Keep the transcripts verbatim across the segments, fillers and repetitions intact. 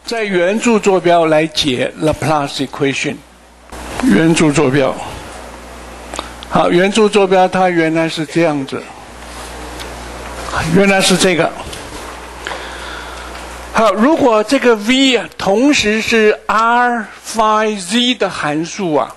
在圆柱坐标来解 Laplace equation。圆柱坐标，好，圆柱坐标它原来是这样子，原来是这个。好，如果这个 v 啊同时是 r phi z 的函数啊，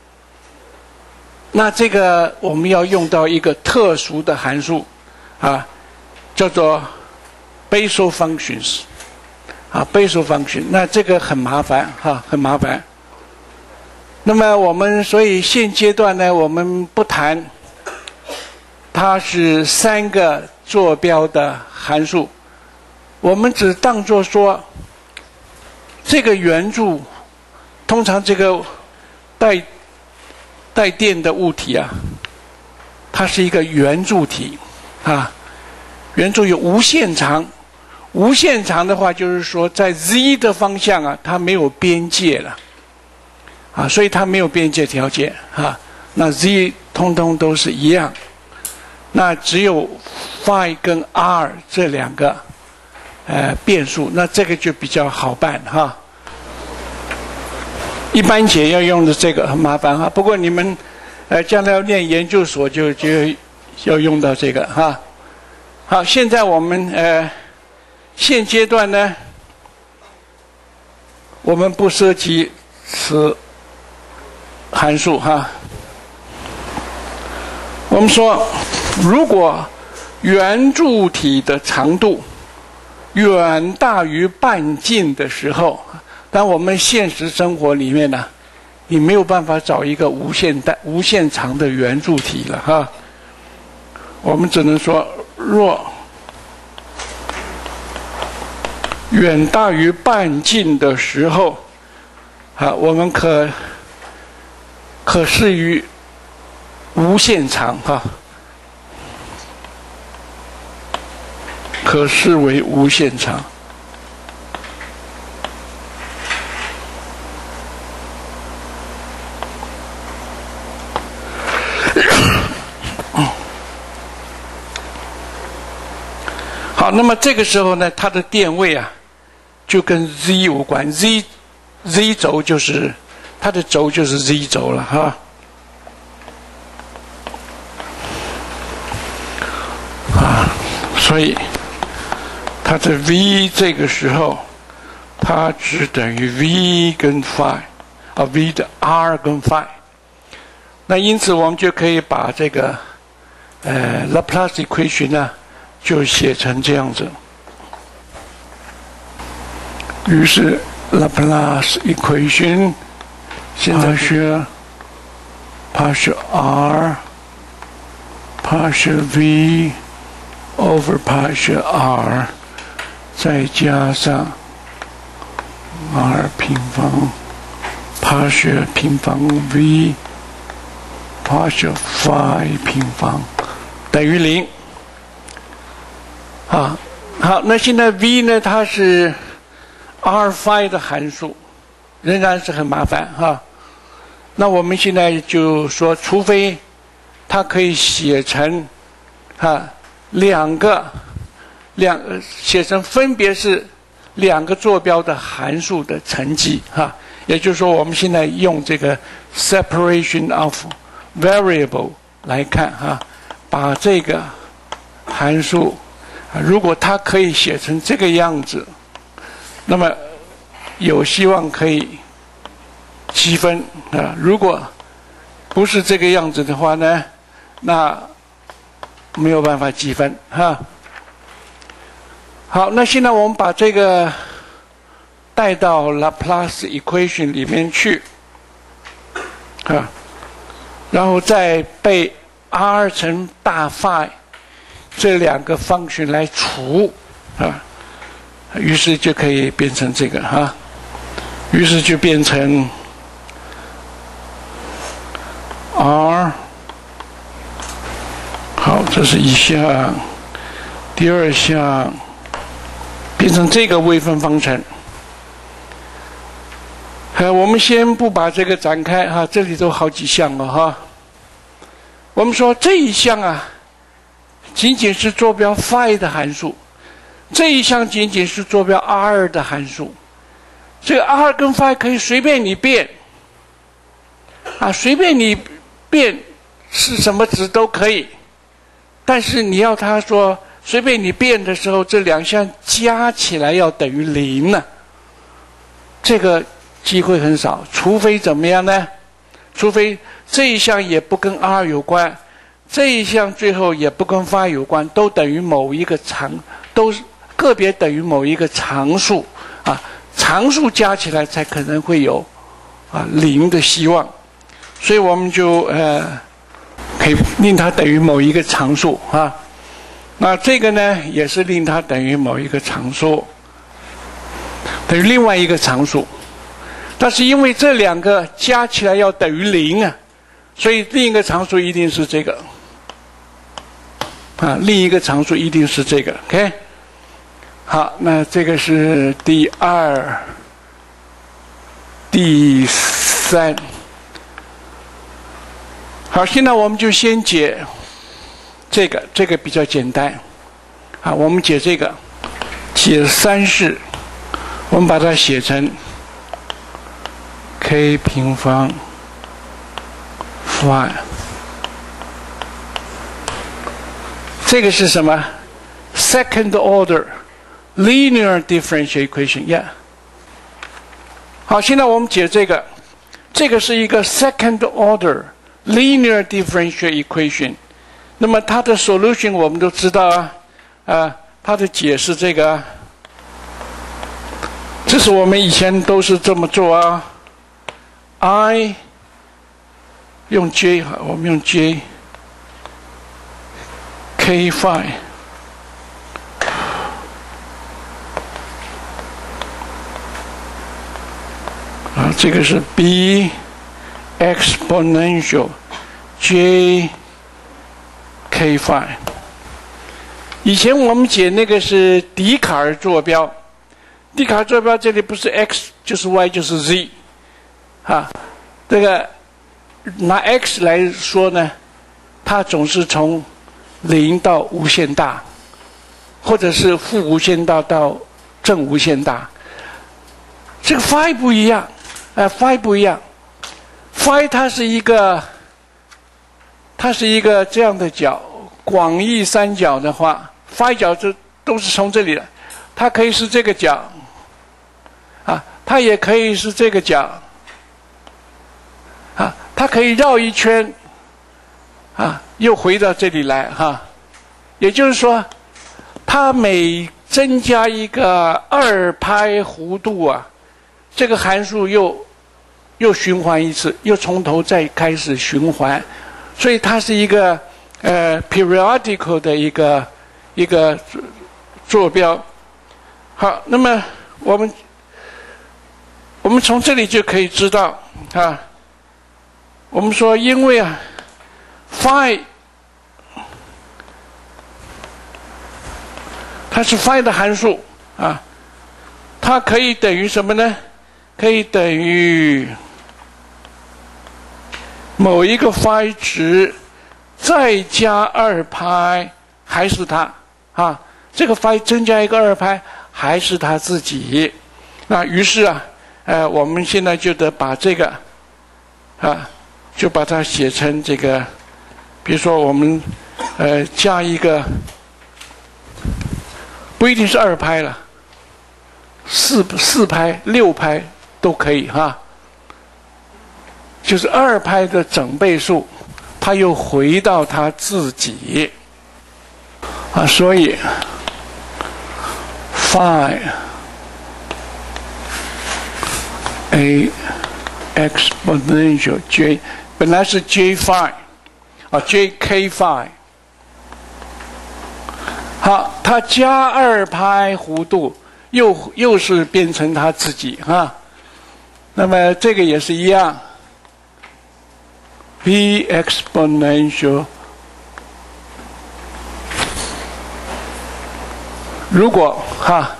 那这个我们要用到一个特殊的函数啊，叫做 Basel functions 啊 ，Basel function。那这个很麻烦哈、啊，很麻烦。那么我们所以现阶段呢，我们不谈它是三个坐标的函数。我们只当作说，这个圆柱，通常这个带带电的物体啊，它是一个圆柱体啊。圆柱有无限长，无限长的话，就是说在 z 的方向啊，它没有边界了啊，所以它没有边界条件啊。那 z 通通都是一样，那只有 phi 跟 r 这两个。呃，变数，那这个就比较好办哈。一般解要用的这个很麻烦哈，不过你们呃将来要念研究所就就要用到这个哈。好，现在我们呃现阶段呢，我们不涉及此函数哈。我们说，如果圆柱体的长度远大于半径的时候，但我们现实生活里面呢，你没有办法找一个无限大、无限长的圆柱体了哈。我们只能说，若远大于半径的时候，啊，我们可可视于无限长哈。可视为无限长。好，那么这个时候呢，它的电位啊，就跟 z 有关 ，z z 轴就是它的轴就是 z 轴了哈。啊，所以。它的 v 这个时候，它只等于 v 跟 phi， 啊 v 的 r 跟 phi。那因此我们就可以把这个呃 Laplace equation 呢，就写成这样子。于是 Laplace equation 现在是 partial r partial v over partial r。再加上 r 平方 partial 平方 v partial phi 平方等于零。啊，好，那现在 v 呢，它是 r phi 的函数，仍然是很麻烦哈。那我们现在就说，除非它可以写成啊两个。两写成分别是两个坐标的函数的乘积哈，也就是说我们现在用这个 separation of variable 来看哈，把这个函数如果它可以写成这个样子，那么有希望可以积分啊。如果不是这个样子的话呢，那没有办法积分哈。好，那现在我们把这个带到 Laplace equation 里面去，啊，然后再被 r 乘大 phi 这两个 function 来除，啊，于是就可以变成这个哈、啊，于是就变成 r， 好，这是一项，第二项。变成这个微分方程，呃，我们先不把这个展开哈，这里都好几项了哈。我们说这一项啊，仅仅是坐标 phi 的函数，这一项仅仅是坐标 r 的函数， 这个 r 跟 phi 可以随便你变，啊，随便你变是什么值都可以，但是你要他说随便你变的时候，这两项加起来要等于零呢，这个机会很少，除非怎么样呢？除非这一项也不跟 r 有关，这一项最后也不跟 phi 有关，都等于某一个常，都是个别等于某一个常数啊。常数加起来才可能会有啊零的希望，所以我们就呃可以令它等于某一个常数啊。那这个呢也是令它等于某一个常数，等于另外一个常数。但是因为这两个加起来要等于零啊，所以另一个常数一定是这个啊，另一个常数一定是这个 ，OK。好，那这个是第二、第三。好，现在我们就先解这个，这个比较简单。啊，我们解这个，解三式，我们把它写成 k 平方 phi。这个是什么 ？Second order linear differential equation，yeah。好，现在我们解这个，这个是一个 second order linear differential equation。那么它的 solution 我们都知道啊，啊，它的解是这个啊，这是我们以前都是这么做啊。I 用 J， 我们用 J K phi。啊，这个是 b exponential j k phi。以前我们解那个是笛卡尔坐标，笛卡尔坐标这里不是 x 就是 y 就是 z， 啊，这个拿 x 来说呢，它总是从零到无限大，或者是负无限大到正无限大。这个 phi 不一样。呃 phi 不一样 ，phi 它是一个，它是一个这样的角，广义三角的话 ，phi 角这都是从这里的，它可以是这个角，啊，它也可以是这个角，啊，它可以绕一圈，啊，又回到这里来哈、啊，也就是说，它每增加一个二拍弧度啊。这个函数又又循环一次，又从头再开始循环，所以它是一个呃 periodical 的一个一个坐标。好，那么我们我们从这里就可以知道啊，我们说因为啊 phi 它是 phi 的函数啊，它可以等于什么呢？可以等于某一个 phi 值再加二拍，还是它啊？这个 phi 增加一个二拍，还是它自己？那于是啊，呃，我们现在就得把这个啊，就把它写成这个，比如说我们呃加一个，不一定是二拍了，四四拍、六拍。都可以哈，就是二拍的整倍数，它又回到它自己啊，所以 phi a exponential j 本来是 j phi 啊 j k phi， 好，它加二拍弧度，又又是变成它自己哈。那么这个也是一样 ，b exponential。如果哈，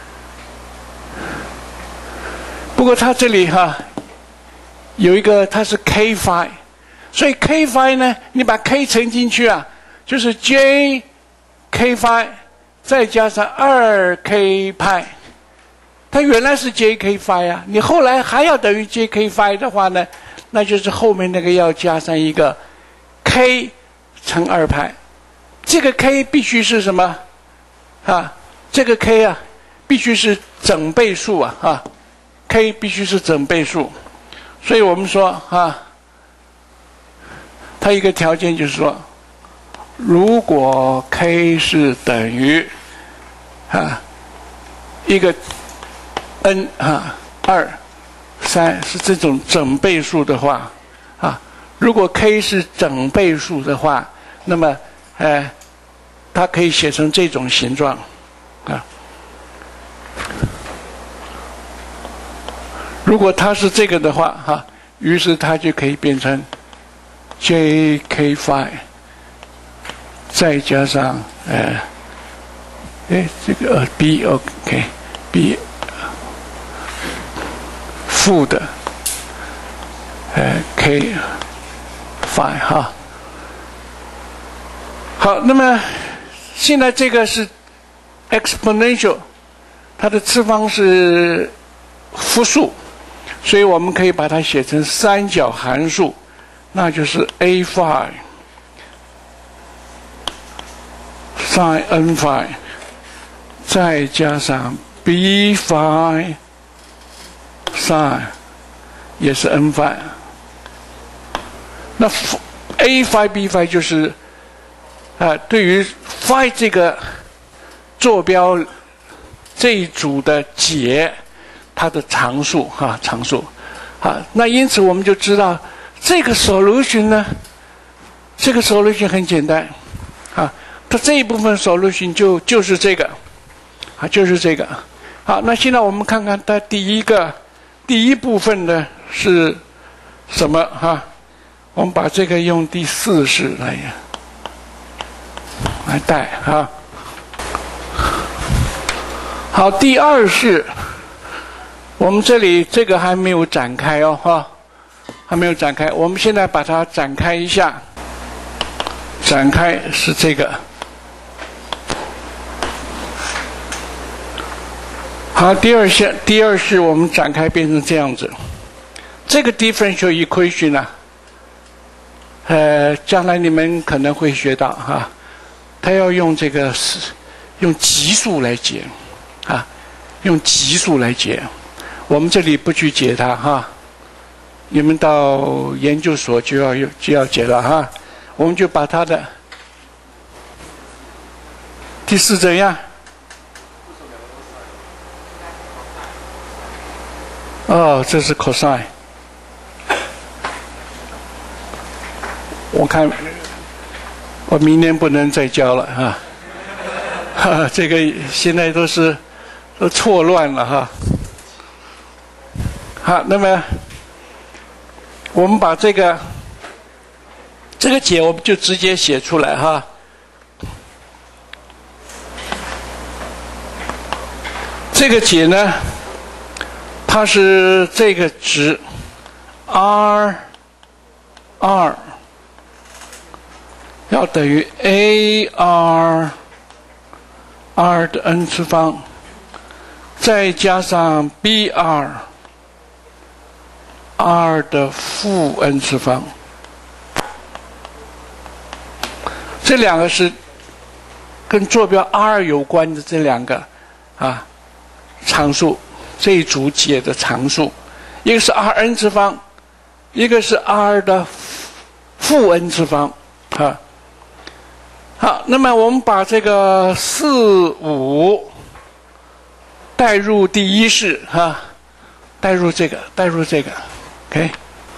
不过它这里哈有一个它是 k phi， 所以 k phi 呢，你把 k 乘进去啊，就是 j k phi 再加上二 k 派。 它原来是 J K 五 啊，你后来还要等于 J K 五 的话呢，那就是后面那个要加上一个 k 乘二派，这个 k 必须是什么啊？这个 k 啊，必须是整倍数啊啊 ，k 必须是整倍数，所以我们说啊，它一个条件就是说，如果 k 是等于啊一个 n 啊二三是这种整倍数的话啊，如果 k 是整倍数的话，那么呃，它可以写成这种形状啊。如果它是这个的话哈、啊，于是它就可以变成 J K 五 再加上呃，哎这个呃 b OK b 负的呃 k 五哈。好，那么现在这个是 exponential， 它的次方是复数，所以我们可以把它写成三角函数，那就是 a 五 sin n 五再加上 b 五 sin 也是 n 五，那 a 五 b 五就是啊、呃，对于 phi 这个坐标这一组的解，它的常数哈、啊，常数，啊，那因此我们就知道这个 solution 呢，这个 solution 很简单，啊，它这一部分 solution 就就是这个，啊，就是这个。好，那现在我们看看它第一个第一部分呢是什么哈、啊？我们把这个用第四式来。来带啊，好，第二式，我们这里这个还没有展开哦，哈，还没有展开，我们现在把它展开一下，展开是这个，好，第二项第二式我们展开变成这样子，这个 differential equation 呢、啊，呃，将来你们可能会学到哈、啊。它要用这个是用级数来解，啊，用级数来解。我们这里不去解它哈、啊，你们到研究所就要有就要解了哈、啊。我们就把它的第四怎样？哦，这是 cosine。我看。我明年不能再教了哈，哈，这个现在都是都错乱了哈。好，那么我们把这个这个解我们就直接写出来哈。这个解呢，它是这个值 r r。要等于 a r r 的 n 次方，再加上 b r r 的负 n 次方，这两个是跟坐标 r 有关的这两个啊常数，这一组解的常数，一个是 r n 次方，一个是 r 的负 n 次方啊。好，那么我们把这个四五带入第一式哈、啊，带入这个，带入这个 ，OK，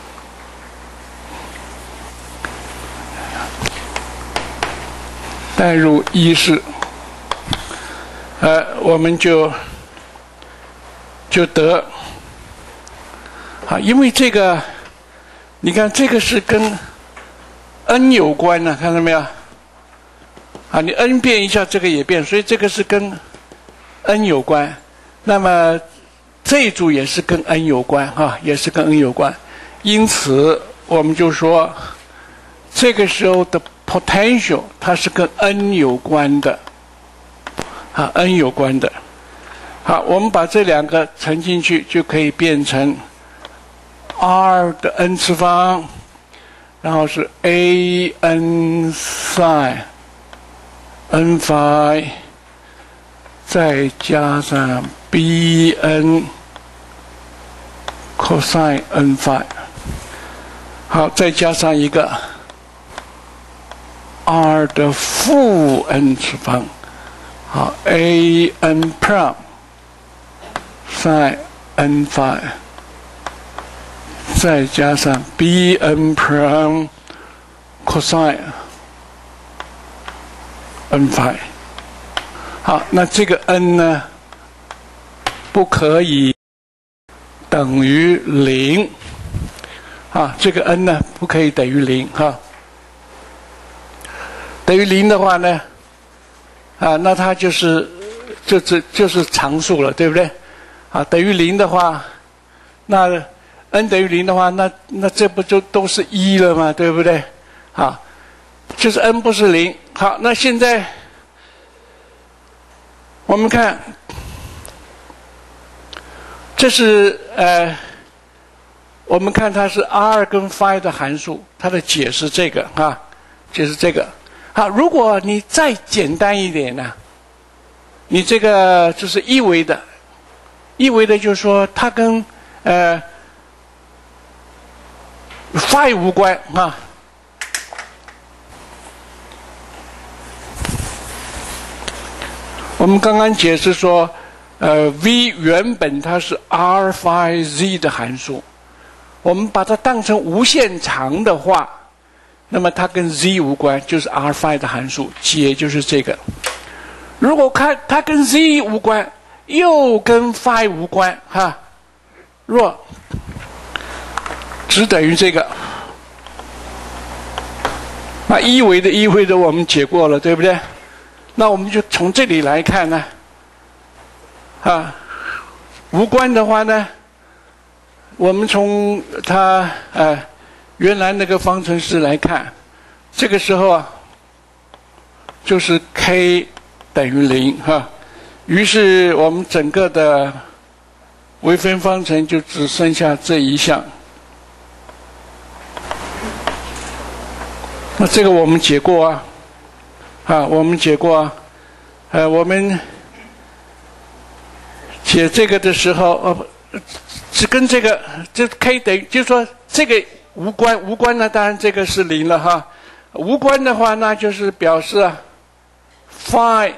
带入一式，呃，我们就就得，啊，因为这个，你看这个是跟 n 有关呢、啊，看到没有？啊，你 n 变一下，这个也变，所以这个是跟 n 有关。那么这一组也是跟 n 有关啊，也是跟 n 有关。因此，我们就说这个时候的 potential 它是跟 n 有关的，啊 ，n 有关的。 好，我们把这两个乘进去，就可以变成 r 的 n 次方，然后是 a n sin n phi， 再加上 b n cosine n phi， 好，再加上一个 r 的负 n 次方，好 a n prime sin n phi， 再加上 b n prime cosine n phi。好，那这个 n 呢，不可以等于零。啊，这个 n 呢，不可以等于零哈。等于零的话呢，啊，那它就是就是就是常数了，对不对？啊，等于零的话，那 n 等于零的话，那那这不就都是一了吗？对不对？啊，就是 n 不是零。好，那现在我们看，这是呃，我们看它是 r 跟 phi 的函数，它的解是这个啊，就是这个。好，如果你再简单一点呢，你这个就是一维的。一维的就是说，它跟呃 phi 无关啊。我们刚刚解释说，呃 v 原本它是 r phi z 的函数，我们把它当成无限长的话，那么它跟 z 无关，就是 r phi 的函数，解就是这个。如果看它跟 z 无关，又跟 phi 无关哈，若只等于这个，那一维的一维的我们解过了，对不对？那我们就从这里来看呢，啊，无关的话呢，我们从它呃原来那个方程式来看，这个时候啊，就是 k 等于零哈。于是我们整个的微分方程就只剩下这一项。那这个我们解过啊，啊，我们解过啊，呃，我们解这个的时候，呃，只跟这个就 k 等于，就是说这个无关，无关呢，当然这个是零了哈。无关的话，那就是表示啊 phi。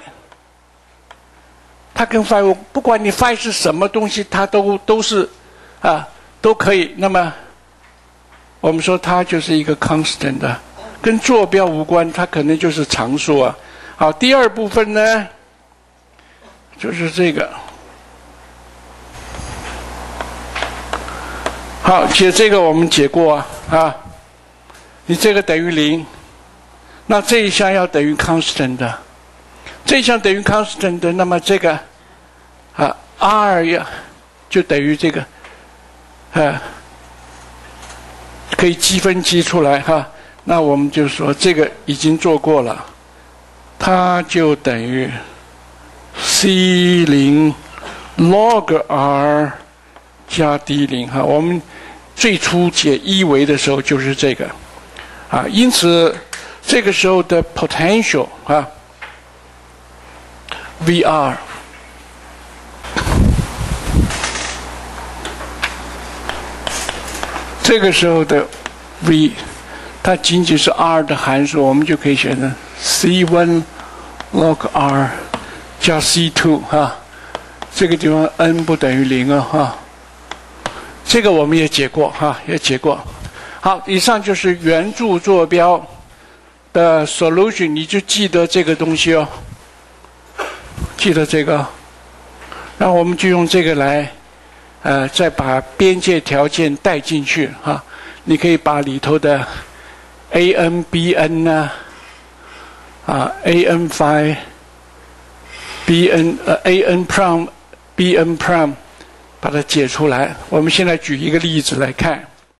它跟 phi 不管你 phi 是什么东西，它都都是啊都可以。那么我们说它就是一个 constant 的，跟坐标无关，它可能就是常数啊。好，第二部分呢就是这个。好，解这个我们解过啊啊，你这个等于零，那这一项要等于 constant 的。这一项等于 constant 的，那么这个啊 r 呀就等于这个，啊，可以积分积出来哈。那我们就说这个已经做过了，它就等于 c 零 log r 加 d 零哈。我们最初解一维的时候就是这个啊，因此这个时候的 potential 啊。V R 这个时候的 V， 它仅仅是 R 的函数，我们就可以写成 C 一 log R 加 C 二 哈。这个地方 n 不等于零啊哈。这个我们也解过哈，也解过。好，以上就是圆柱坐标的 solution， 你就记得这个东西哦。记得这个，然后我们就用这个来，呃，再把边界条件带进去哈、啊。你可以把里头的 a n b n 呢，啊 a n phi b n 呃 a n prime b n prime 把它解出来。我们现在举一个例子来看。